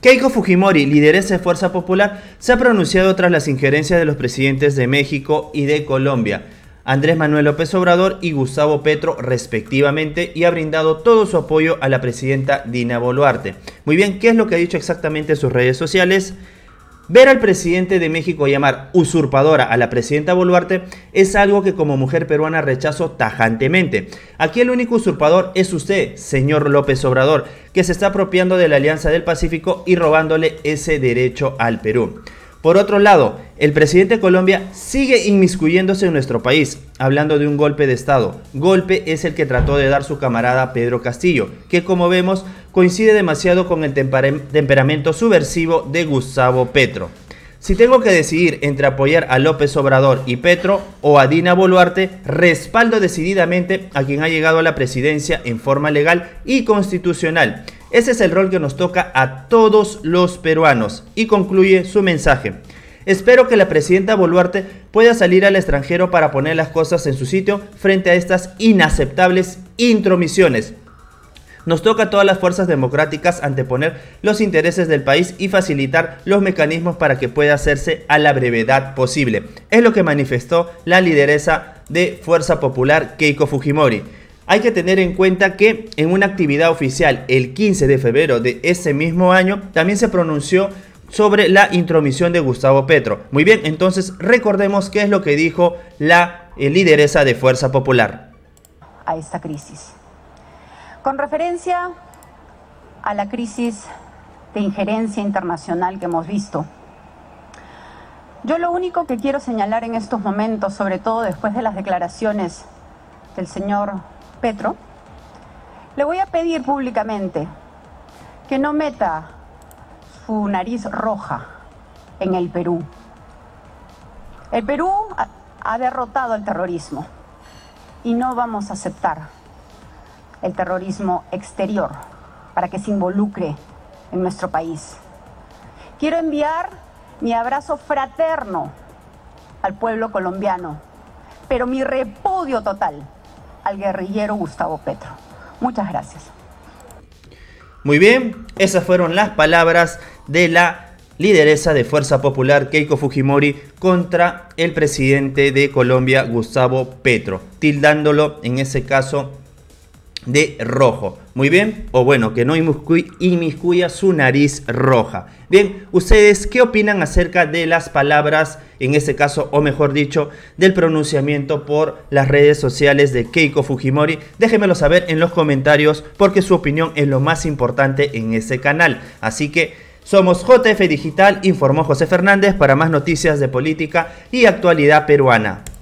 Keiko Fujimori, lideresa de Fuerza Popular, se ha pronunciado tras las injerencias de los presidentes de México y de Colombia, Andrés Manuel López Obrador y Gustavo Petro, respectivamente, y ha brindado todo su apoyo a la presidenta Dina Boluarte. Muy bien, ¿qué es lo que ha dicho exactamente en sus redes sociales? Ver al presidente de México llamar usurpadora a la presidenta Boluarte es algo que como mujer peruana rechazo tajantemente. Aquí el único usurpador es usted, señor López Obrador, que se está apropiando de la Alianza del Pacífico y robándole ese derecho al Perú. Por otro lado, el presidente de Colombia sigue inmiscuyéndose en nuestro país, hablando de un golpe de Estado. Golpe es el que trató de dar su camarada Pedro Castillo, que como vemos coincide demasiado con el temperamento subversivo de Gustavo Petro. Si tengo que decidir entre apoyar a López Obrador y Petro o a Dina Boluarte, respaldo decididamente a quien ha llegado a la presidencia en forma legal y constitucional. Ese es el rol que nos toca a todos los peruanos, y concluye su mensaje. Espero que la presidenta Boluarte pueda salir al extranjero para poner las cosas en su sitio frente a estas inaceptables intromisiones. Nos toca a todas las fuerzas democráticas anteponer los intereses del país y facilitar los mecanismos para que pueda hacerse a la brevedad posible. Es lo que manifestó la lideresa de Fuerza Popular, Keiko Fujimori. Hay que tener en cuenta que en una actividad oficial el 15 de febrero de ese mismo año también se pronunció sobre la intromisión de Gustavo Petro. Muy bien, entonces recordemos qué es lo que dijo la lideresa de Fuerza Popular. A esta crisis. Con referencia a la crisis de injerencia internacional que hemos visto, yo lo único que quiero señalar en estos momentos, sobre todo después de las declaraciones del señor Petro, le voy a pedir públicamente que no meta su nariz roja en el Perú. El Perú ha derrotado el terrorismo y no vamos a aceptar el terrorismo exterior para que se involucre en nuestro país. Quiero enviar mi abrazo fraterno al pueblo colombiano, pero mi repudio total al guerrillero Gustavo Petro. Muchas gracias. Muy bien, esas fueron las palabras de la lideresa de Fuerza Popular, Keiko Fujimori, contra el presidente de Colombia, Gustavo Petro, tildándolo en ese caso de rojo. Muy bien, o bueno, que no inmiscuya su nariz roja. Bien, ¿ustedes qué opinan acerca de las palabras, en este caso, o mejor dicho, del pronunciamiento por las redes sociales de Keiko Fujimori? Déjenmelo saber en los comentarios, porque su opinión es lo más importante en este canal. Así que somos JF Digital, informó José Fernández para más noticias de política y actualidad peruana.